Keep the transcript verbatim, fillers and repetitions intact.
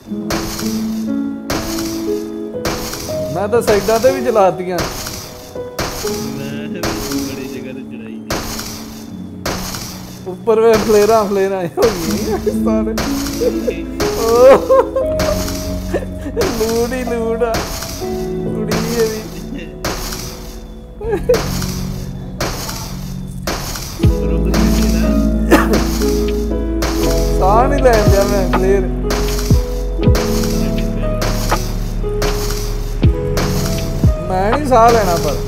मैं तो साइडा ते भी चलातियां ऊपर वे फ्लेरा फ्लेरा हो गई सारे लूड़ ही लूड़ा उड़ी है भी साह नहीं लै दिया मैं फ्लेर मैं नहीं साह लेना पर